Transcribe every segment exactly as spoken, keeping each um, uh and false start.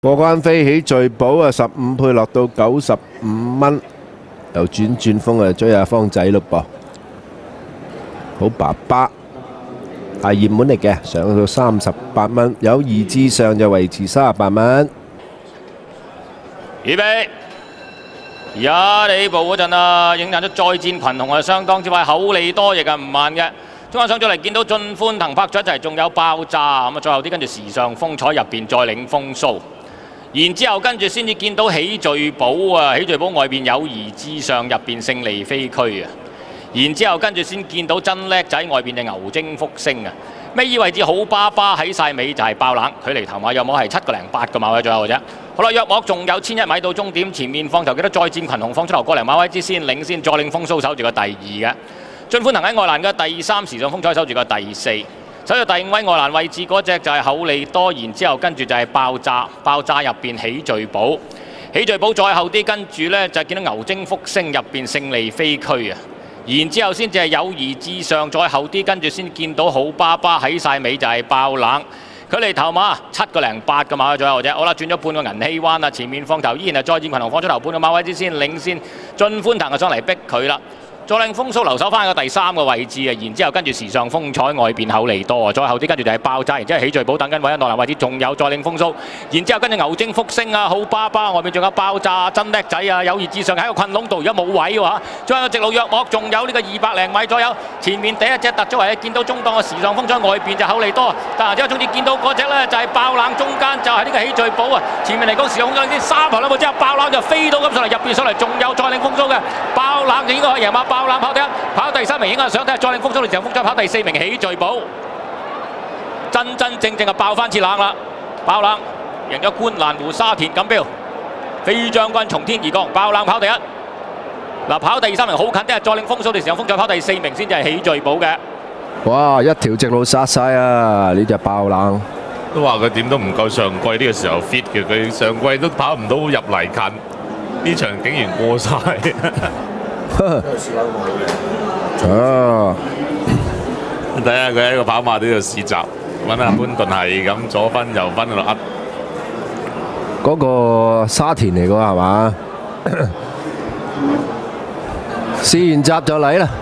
過關飛起聚寶啊，十五倍落到九十五蚊，又轉轉風啊，追下方仔咯噃。好爸爸係熱門嚟嘅，上到三十八蚊，友誼之上就維持三十八蚊。 預備，而家你步嗰陣啊，影彈出再戰群雄啊，相當之快，厚利多亦係唔慢嘅。中間上咗嚟見到進歡騰拍咗一齊，仲有爆炸咁啊！最後啲跟住時尚風采入邊再領風騷，然之後跟住先至見到喜聚寶啊！喜聚寶外邊友誼之上，入邊勝利飛驅啊！然之後跟住先見到真叻仔外邊嘅牛精福星啊！尾二位置好巴巴喺晒尾就係爆冷，距離頭馬約莫係七個零八個馬位左右嘅啫。好啦，約莫仲有千一米到終點，前面放頭記得再戰群雄放出頭個零馬位之先領先，再領風騷守住個第二嘅。進歡騰喺外欄嘅第三，時尚風采守住個第四，守住第五位外欄位置嗰隻就係厚利多，然之後跟住就係爆炸，爆炸入邊喜聚寶，喜聚寶再後啲跟住呢就見到牛精福星入邊勝利飛驅啊！然之後先至係友誼之上，再後啲跟住先見到好巴巴喺晒尾就係爆冷，距離頭馬七個零八個馬位左右啫。好啦，轉咗半個銀禧灣啊，前面放頭依然係再戰群雄放出頭半個馬位之先領先，進歡騰就上嚟逼佢啦。再領風騷留守翻個第三個位置啊，然之後跟住時尚風采外邊厚利多啊，再後啲跟住就係爆炸，然之後喜聚寶等緊位喺內欄位置，仲有再領風騷，然之後跟住牛精福星啊，好巴巴外邊仲有爆炸真叻仔啊，友誼之上喺個困籠度，而家冇位喎嚇，再有直路約莫仲有呢個二百零米左右，前面第一隻突咗圍，見到中檔嘅時尚風采外邊就厚利多，但係之後總之見到嗰隻咧就係爆冷，中間就係呢個喜聚寶啊，前面嚟講時尚風采先三頭兩步之後，爆冷就飛到咁上嚟，入邊上嚟仲有再領風騷嘅爆冷就應該可以贏馬。爆冷跑第一，跑第三名應該係想睇下再領風騷，時尚風采跑第四名喜聚寶，真真正正係爆翻次冷啦！爆冷贏咗觀瀾湖沙田錦標，飛將軍從天而降，爆冷跑第一。嗱，跑第三名好近啲係再領風騷，時尚風采跑第四名先至係喜聚寶嘅。 哇！一條直路殺晒啊！呢隻爆冷都話佢點都唔夠上季呢個時候 fit 嘅，佢上季都跑唔到入嚟近，呢場竟然過晒。 啊！ 睇下佢喺個跑馬地度試閘，揾阿潘頓係咁左分右分喺度噏。 嗰個沙田嚟㗎係嘛？試完閘就嚟啦！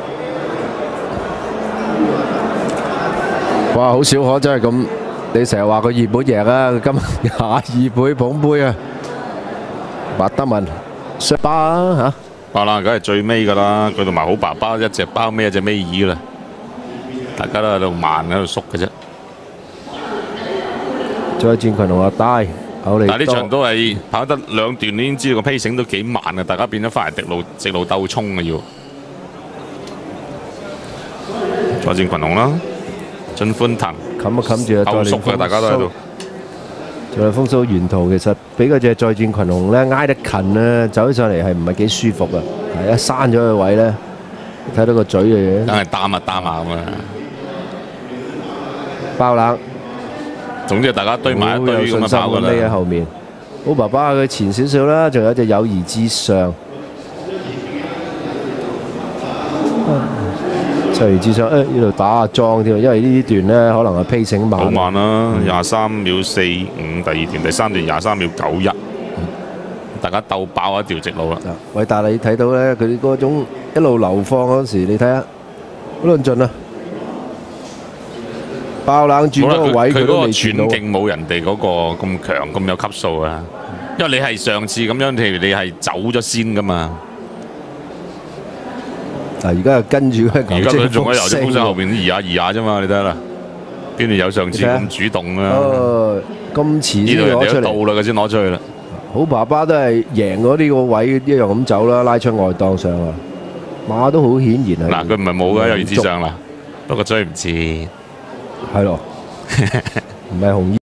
哇！好少可真係咁，你成日話佢熱門贏啊，佢今日廿二倍捧杯啊！白德文削巴啊嚇！ 爆冷梗係最尾㗎啦，佢同埋好爸爸一隻包尾一隻尾二㗎啦，大家都喺度慢喺度縮嘅啫。 再戰群雄阿大，厚利多。 但係呢場都係跑得兩段，你已經知道個 pace 都幾慢啊！大家變咗翻嚟直路直路鬥衝啊要。再戰群雄啦，進歡騰， 冚啊冚住啊！ 鬥縮嘅大家都喺度。 再領風騷沿途其實俾嗰隻再戰群雄咧挨得近咧，走起上嚟係唔係幾舒服啊？係一閂咗個位咧，睇到個嘴嘅嘢。 梗係擔啊擔啊咁啊！ 爆冷。 總之大家堆埋一堆咁樣跑㗎啦。 喺後面，好爸爸佢前少少啦，仲有隻友誼之上。友誼之上，誒呢度打下莊添，因為呢段咧可能係 pacing 慢。 好慢啦，廿三秒四五第二段，第三段廿三秒九一，大家鬥爆一條直路啦。 喂，但係你睇到咧，佢嗰種一路流放嗰時，你睇下好論盡啊！爆冷轉嗰個位， 佢嗰個轉轉徑冇人哋嗰個咁強咁有級數啊！因為你係上次咁樣，譬如你係走咗先噶嘛。 嗱，而家又跟住嗰個牛精福星， 仲喺牛精福星後邊移下移下啫嘛，你睇下啦。邊度有上次咁主動啊？ 哦，咁遲先攞出嚟。 到啦，佢先攞出去啦。 好爸爸都係贏嗰啲個位一樣咁走啦，拉出外檔上啊！馬都好顯然係。 嗱，佢唔係冇嘅，友誼之上啦，不過追唔切。 係咯，唔係紅衣。